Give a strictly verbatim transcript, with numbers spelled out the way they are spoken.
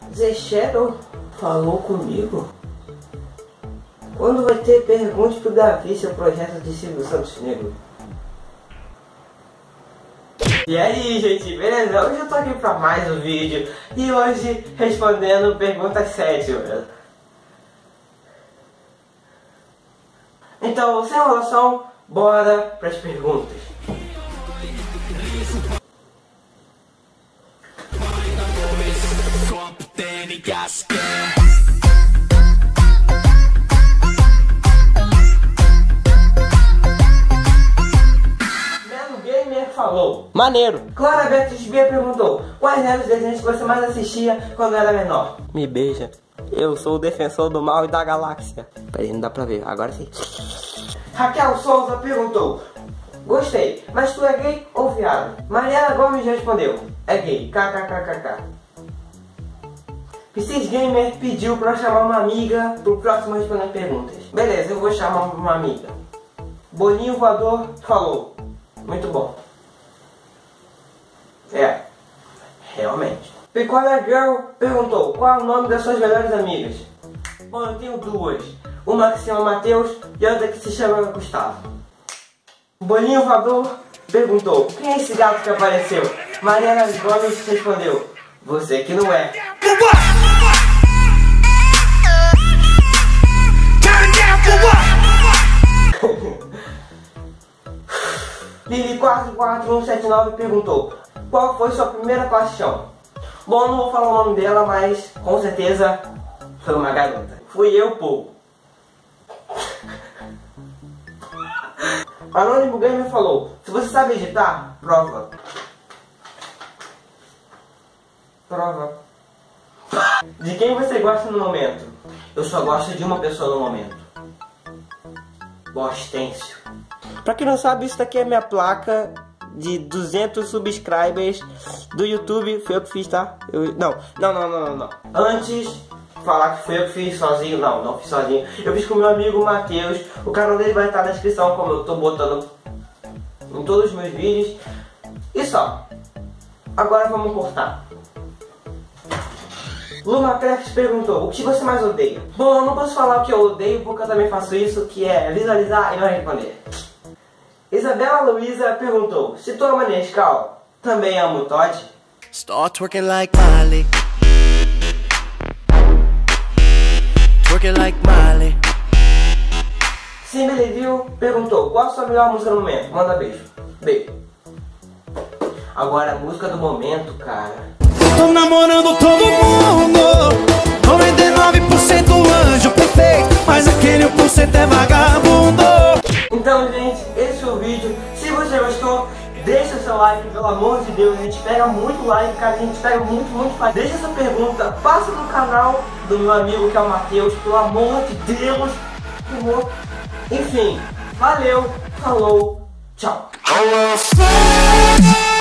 The Shadow falou comigo? Quando vai ter perguntas pro Davi, seu projeto de Silvio Santos Negro? E aí, gente, beleza? Hoje eu tô aqui pra mais um vídeo e hoje respondendo pergunta sete, beleza? Então, sem enrolação, bora pras perguntas. Falou. Maneiro. Clara Beatriz B perguntou: quais eram os desenhos que você mais assistia quando era menor? Me beija. Eu sou o defensor do mal e da galáxia. Peraí, não dá pra ver. Agora sim. Raquel Souza perguntou: gostei, mas tu é gay ou viado? Mariana Gomes respondeu: é gay. Kkkk. Psis Gamer pediu pra chamar uma amiga pro próximo responder perguntas. Beleza, eu vou chamar uma amiga. Bolinho Voador falou: muito bom. É, realmente. Picolé Girl perguntou: qual é o nome das suas melhores amigas? Bom, eu tenho duas. Uma que se chama Matheus e outra que se chama Gustavo. Bolinho Voador perguntou: quem é esse gato que apareceu? Mariana Gomes respondeu: você que não é. Lili quatro quatro um sete nove perguntou: qual foi sua primeira paixão? Bom, não vou falar o nome dela, mas com certeza foi uma garota. Fui eu, pô. Anônimo Gamer falou: se você sabe editar, prova. Prova. De quem você gosta no momento? Eu só gosto de uma pessoa no momento. Bostêncio. Pra quem não sabe, isso daqui é minha placa de duzentos subscribers do YouTube. Foi eu que fiz, tá? Eu, não, não, não, não, não. Antes, falar que foi eu que fiz sozinho, não, não fiz sozinho. Eu fiz com meu amigo Matheus. O canal dele vai estar na descrição, como eu tô botando em todos os meus vídeos. E só. Agora vamos cortar. Lumacraft perguntou: o que você mais odeia? Bom, eu não posso falar o que eu odeio porque eu também faço isso, que é visualizar e não responder. Isabela Luiza perguntou: se tu ama Nescau, também amo Todd? Start twerking like Miley. Twerking like Miley. Similiville perguntou: qual a sua melhor música no momento? Manda beijo. Beijo. Agora a música do momento, cara. Tô namorando todo mundo, noventa e nove por cento anjo perfeito, mas aquele um por cento é vagabundo. Então, gente, esse foi o vídeo. Se você gostou, deixa seu like, pelo amor de Deus. A gente pega muito like, cara. A gente pega muito, muito like. Deixa essa pergunta, passa no canal do meu amigo que é o Matheus, pelo amor de Deus. Enfim, valeu, falou, tchau.